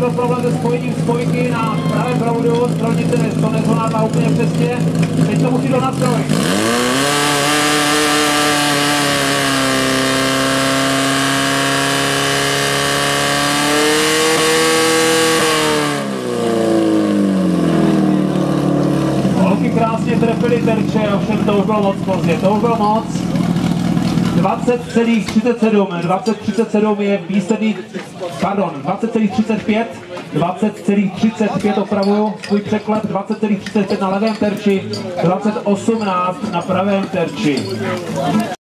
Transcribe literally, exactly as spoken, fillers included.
byl problém se spojením spojky na pravém proudu, strojnice to nezvládla úplně přesně, teď to musí do nastroj. Holky krásně trefily terče, ovšem to už bylo moc pozdě, to už bylo moc. dvacet celá třicet sedm, dvacet celá třicet sedm je výsledný, pardon, dvacet celá třicet pět, dvacet celá třicet pět opravuju svůj překlep, dvacet celá třicet pět na levém terči, dvacet osmnáct na pravém terči.